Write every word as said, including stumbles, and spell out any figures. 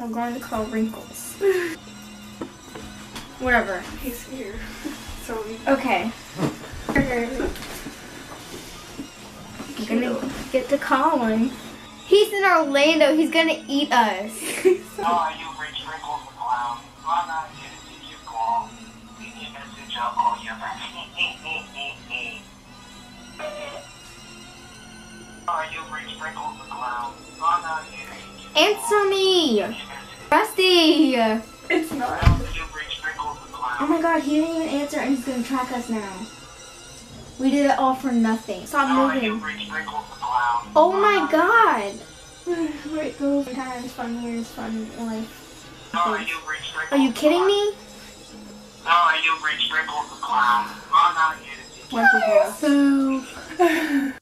I'm going to call Wrinkles. Whatever. He's here. So okay. I'm gonna get to call him. He's in Orlando. He's gonna eat us. Oh, you've reached Wrinkles the Clown. I'm not here to take your call. Leave me a message, I'll call you back. Oh, you've reached Wrinkles the Clown. I'm not here to take your call. Answer me! Rusty! it's not. Oh, you've reached Wrinkles the Clown. Oh my god, he didn't even answer and he's gonna track us now. We did it all for nothing. Stop Oh, moving. you've reached Wrinkles the Clown. Oh my god! Wrinkles, times, fun years, fun life. Oh, you've reached Wrinkles Are you the kidding Clown. me? Oh, you've reached Wrinkles the Clown. I'm not here to take your call. What the hell? So